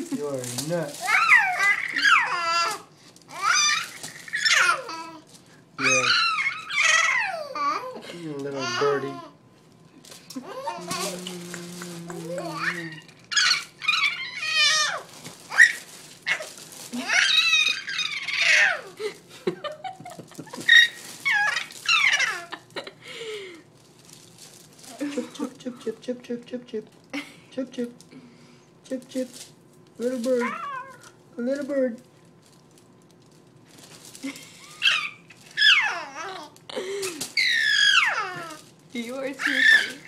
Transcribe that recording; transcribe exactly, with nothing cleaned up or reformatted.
You're a nut. Yes. You little birdie. Chip, chip, chip, chip, chip, chip, chip. Chip, chip. Chip, chip. Little bird. A little bird. You are too funny.